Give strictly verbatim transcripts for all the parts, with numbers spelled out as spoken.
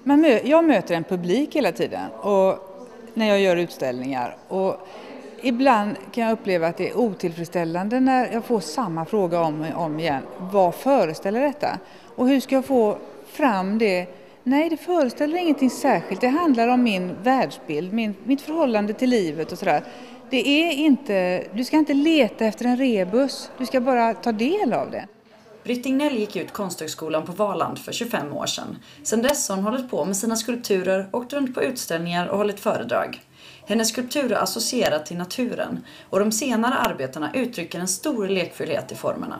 man mö- jag möter en publik hela tiden och när jag gör utställningar. Och ibland kan jag uppleva att det är otillfredsställande när jag får samma fråga om och om igen. Vad föreställer detta? Och hur ska jag få fram det? Nej, det föreställer ingenting särskilt. Det handlar om min världsbild, min, mitt förhållande till livet och sådär. Det är inte, du ska inte leta efter en rebus, du ska bara ta del av det. Britt Ignell gick ut Konsthögskolan på Valand för tjugofem år sedan. Sedan dess har hon hållit på med sina skulpturer, åkt runt på utställningar och hållit föredrag. Hennes skulpturer är associerade till naturen och de senare arbetena uttrycker en stor lekfullhet i formerna.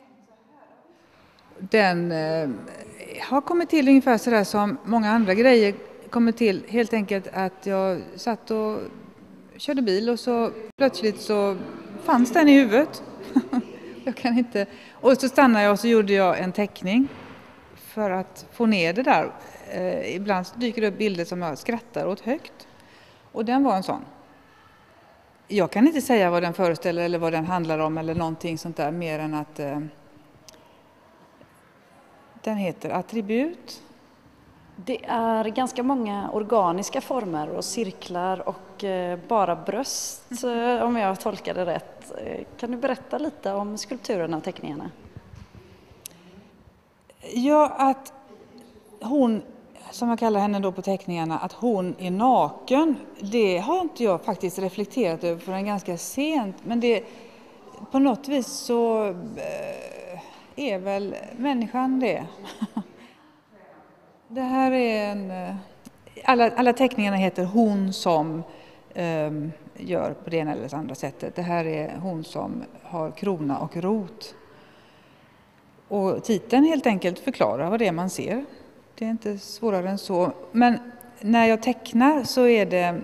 Den eh, har kommit till ungefär sådär som många andra grejer kommer till. Helt enkelt att jag satt och körde bil och så plötsligt så fanns den i huvudet. jag kan inte... Och så stannade jag och så gjorde jag en teckning för att få ner det där. Eh, ibland dyker det upp bilder som jag skrattar åt högt. Och den var en sån. Jag kan inte säga vad den föreställer eller vad den handlar om eller någonting sånt där mer än att eh, den heter Attribut. Det är ganska många organiska former och cirklar och eh, bara bröst eh, om jag tolkar det rätt. Kan du berätta lite om skulpturerna och teckningarna? Ja, att hon, som jag kallar henne då på teckningarna, att hon är naken, det har inte jag faktiskt reflekterat över förrän ganska sent. Men det, på något vis så eh, är väl människan det. Det här är en... Alla, alla teckningarna heter hon som eh, gör på det ena eller det andra sättet. Det här är hon som har krona och rot. Och titeln helt enkelt förklarar vad det är man ser. Det är inte svårare än så. Men när jag tecknar så är det...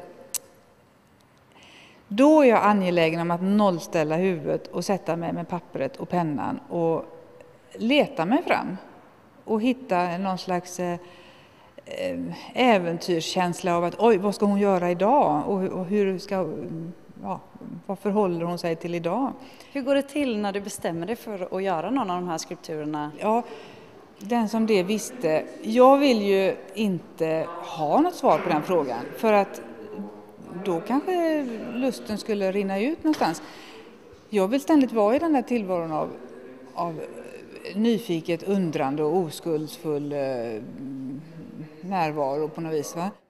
Då är jag angelägen om att nollställa huvudet och sätta mig med pappret och pennan och leta mig fram. Och hitta någon slags eh, äventyrskänsla av att oj, vad ska hon göra idag? Och, och hur ska, ja, vad förhåller hon sig till idag? Hur går det till när du bestämmer dig för att göra någon av de här skulpturerna? Ja, den som det visste. Jag vill ju inte ha något svar på den frågan. För att då kanske lusten skulle rinna ut någonstans. Jag vill ständigt vara i den där tillvaron av, av nyfiket, undrande och oskuldsfull eh, närvaro på något vis, va?